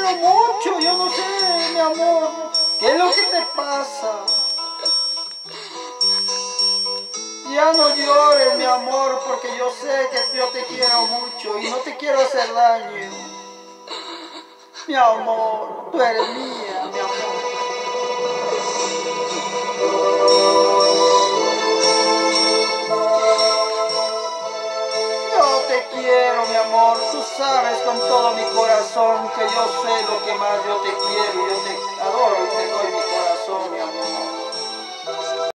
quiero mucho, yo no sé, mi amor, ¿qué es lo que te pasa? Ya no llores, mi amor, porque yo sé que yo te quiero mucho y no te quiero hacer daño. Mi amor, tú eres mía, mi amor. Yo te quiero, mi amor, tú sabes con todo mi corazón que yo sé lo que más yo te quiero, yo te adoro y te doy.